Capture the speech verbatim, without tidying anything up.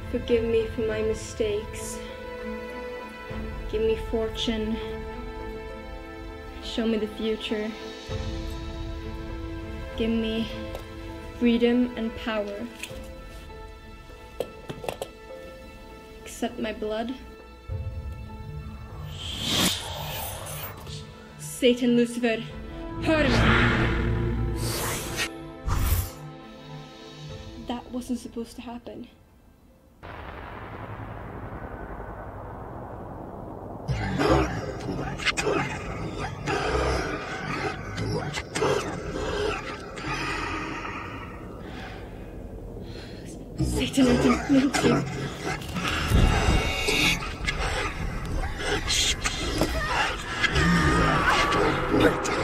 Forgive me for my mistakes. Give me fortune. Show me the future. Give me freedom and power. Accept my blood. Satan, Lucifer, hör mig! That wasn't supposed to happen. Satan, I don't need you. Let